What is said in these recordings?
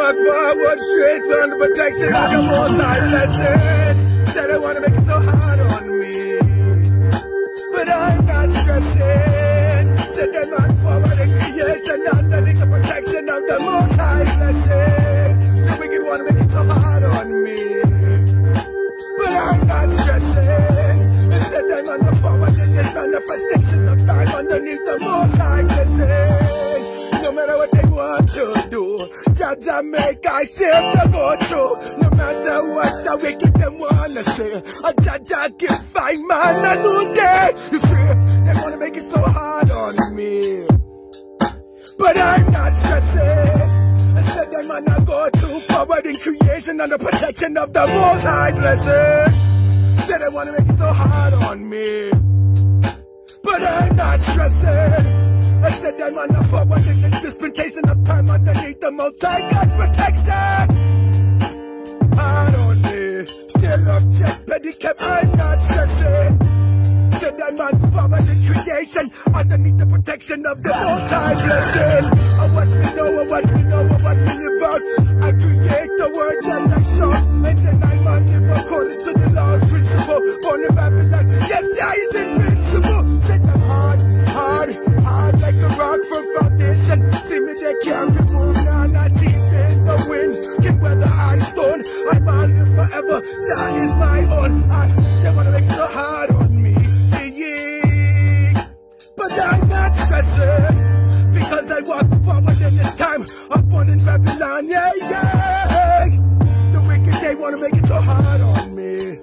walk forward straight from the protection of the Most High blessed. Said I wanna make it so hard on me, but I'm not stressing. Said them on forward in creation underneath the protection of the Most High blessed. The wicked wanna make it so hard on me, but I'm not stressing. Instead I'm on the forward in this manifestation of time underneath the Most High blessed. No matter what they want to do, Jaja make I safe to go through. No matter what the wicked them wanna say, a Jaja give five man a new day. You see, they wanna make it so hard on me, but I'm not stressing. Instead I'm gonna go through forward in creation under protection of the Most High blessed. Said they wanna make it so hard on me, but I'm not stressing. I said I'm on the forward in this dispensation of time underneath the Most High God protection. Hard on me, still up check, pedicab, I'm not stressing. Said I'm on forward in creation underneath the protection of the Most High blessing. I watch me know, I watch me know, I watch me live out. I create the word that I show, and then I'm on live according to the law's principle. Born in Babylon, yes, I is invincible. Said I'm hard like a rock from foundation. See me, they can't be moved, now not even the wind can weather ice stone. I'm on live forever, Jah is my own. They wanna make it so hard on me, yeah. But I'm not stressing, because I walk forward in this time. I'm born in Babylon, yeah, yeah. The wicked, they wanna make it so hard on me,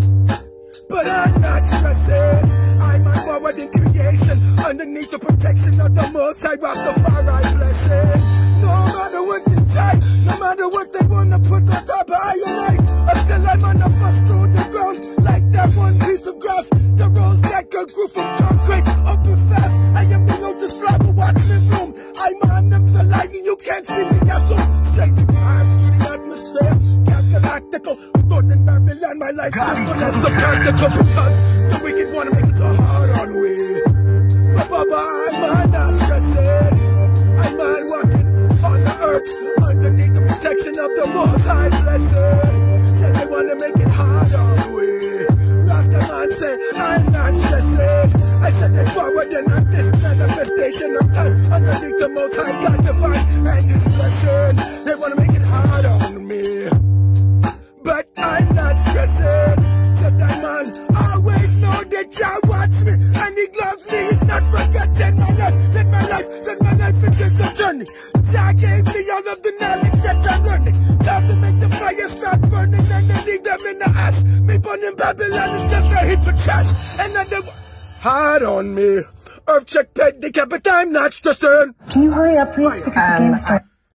but I'm not stressing. I'm on forward in creation underneath the protection of the Most High Rastafari blessing. No matter what they try, no matter what they wanna put on top of I still I'm on the bus through the ground like that one piece of grass. The rose that girl grew from concrete up and fast. I am the lotus flower, watch me bloom. I'm on them the lightning, you can't see me, that's so straight to pass through the atmosphere. Galactical, born in Babylon, my life simple and so practical, because the wicked wanna make it so hard on me. But Baba, I'm not stressing. I'm not walking on the earth underneath the protection of the Most High blessing. Said they wanna make it hard on me. Rasta man say I'm not stressing. I said they forward and on this manifestation of time underneath the Most High God divine and His blessing. They wanna make it hard on me, but I'm not stressing. Said that man always know that Jah watch me and He loves me. He's not forgetting my life. Said my life it is a journey. Jah gave me all of the knowledge that I'm learning. Time to make the fire start burning and then leave them in the ash. Me born in Babylon is just a heap of trash. And then they hard on me. EARTHTREK, peg the cap, but I'm not stressing. Can you hurry up, please? Because the game started.